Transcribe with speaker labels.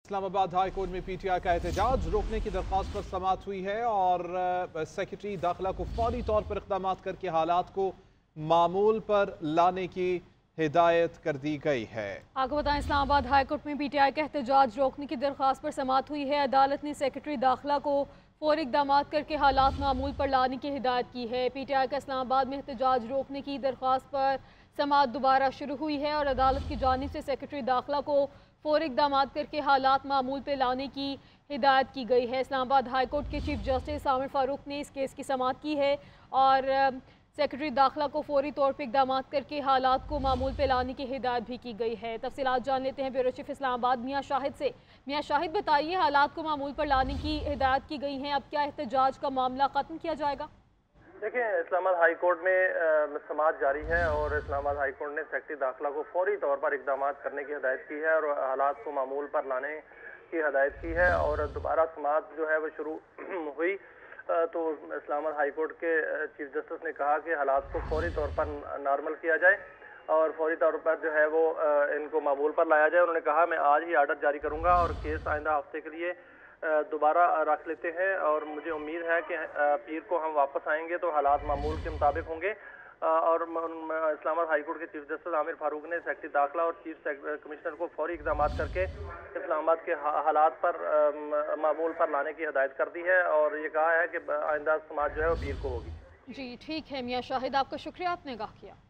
Speaker 1: Islamabad high court में PTI का एहतजाज रोकने की दरख्वास्त पर समाअत हुई है और सेक्रेटरी दाखिला को फौरी तौर पर इक़दाम करके हालात को मामूल पर लाने की हिदायत कर दी गई है।
Speaker 2: आपको बताएं, इस्लामाबाद हाई कोर्ट में पीटीआई का एहतजाज रोकने की दरख्वास्त पर समाअत हुई है। अदालत ने सेक्रेटरी दाखिला को फौरी इक़दाम करके हालात मामूल पर लाने की हिदायत की है। पीटीआई का इस्लामाबाद में एहतजाज रोकने की दरख्वास्त पर समाअत दोबारा शुरू हुई है और अदालत की जानिब से सेक्रेटरी दाखिला को फौरी इक़दाम करके हालात मामूल पर लाने की हिदायत की गई है। इस्लामाबाद हाई कोर्ट के चीफ जस्टिस आमिर फारूक ने इस केस की समाअत की है और सेक्रेटरी दाखिला को फौरी तौर पर इक़दाम करके हालात को मामूल पे लाने की हिदायत भी की गई है। तफसीलात जान लेते हैं ब्यूरो चीफ इस्लामाबाद मियां शाहिद से। मियां शाहिद, बताइए, हालात को मामूल पर लाने की हिदायत की गई है, अब क्या एहतजाज का मामला ख़त्म किया जाएगा?
Speaker 3: देखिए, इस्लामाबाद हाई कोर्ट में समाअत जारी है और इस्लामाबाद हाई कोर्ट ने सेक्रेटरी दाखिला को फौरी तौर पर इक़दाम करने की हिदायत की है और हालात को मामूल पर लाने की हिदायत की है। और दोबारा समाअत जो है वो शुरू हुई तो इस्लामाबाद हाई कोर्ट के चीफ जस्टिस ने कहा कि हालात को फौरी तौर पर नॉर्मल किया जाए और फौरी तौर पर जो है वो इनको मामूल पर लाया जाए। उन्होंने कहा, मैं आज ही आर्डर जारी करूंगा और केस आइंदा हफ्ते के लिए दोबारा रख लेते हैं और मुझे उम्मीद है कि पीर को हम वापस आएंगे तो हालात मामूल के मुताबिक होंगे। और इस्लामाबाद हाई कोर्ट के चीफ जस्टिस आमिर फारूक ने सेक्रेटरी दाखिला और चीफ कमिश्नर को फौरी इक़दाम करके इस्लामाबाद के हालात पर मामूल पर लाने की हिदायत कर दी है और ये कहा है कि आइंदा समाअत जो है वो पीर को होगी।
Speaker 2: जी ठीक है मियां शाहिद, आपका शुक्रिया, आपने आगाह किया।